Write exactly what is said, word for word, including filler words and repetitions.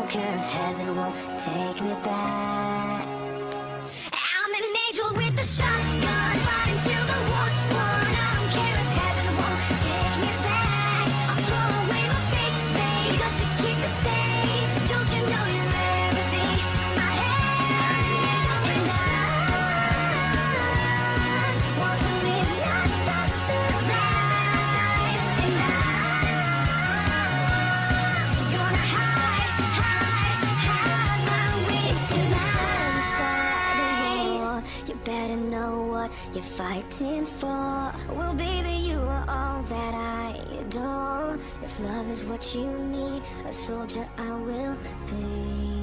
don't care if heaven won't take me back. I'm an angel with a shotgun, fighting till the war's won. I don't care if heaven won't take me back. I'll throw away my faith, babe, just to keep it safe. Don't you know you're everything I have? And I want to live, not just survive. And I'm gonna hide, hide, hide my wings tonight. Start a war, you better know what you're fighting for. Well, baby, you are all that I adore. If love is what you need, a soldier I will be.